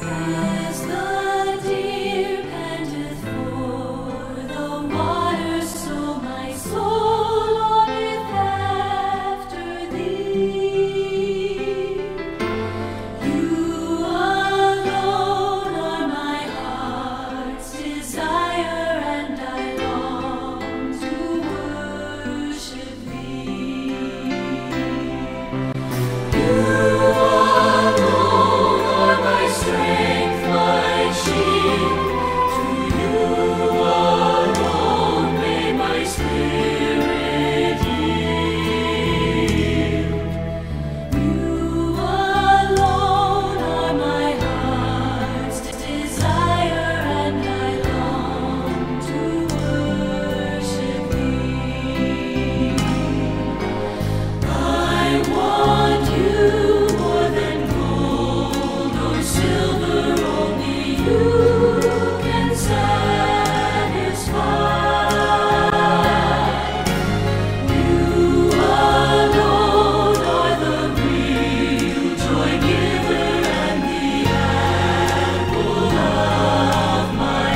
As the deer panteth for the waters, so my soul longeth after thee. You alone are my heart's desire, and I long to worship thee. You alone are my strength, my shield. To you alone may my spirit yield. You alone are my heart's desire, and I long to worship thee. I want you more than gold or silver, only you can satisfy. You alone are the real joy giver and the apple of my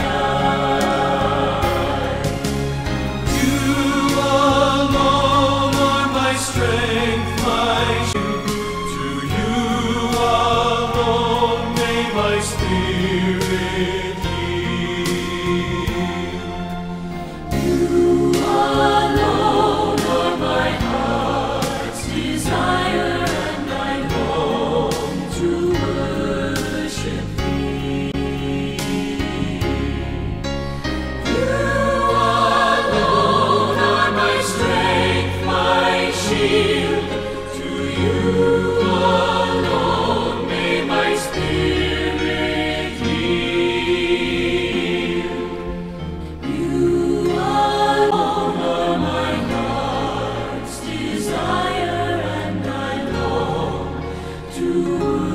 eye. You alone are my strength, my shield. To you alone may my spirit yield. You alone are my heart's desire, and I long to worship thee. You alone are my strength, my shield. To you alone may my spirit yield. You alone are my heart's desire, and I long to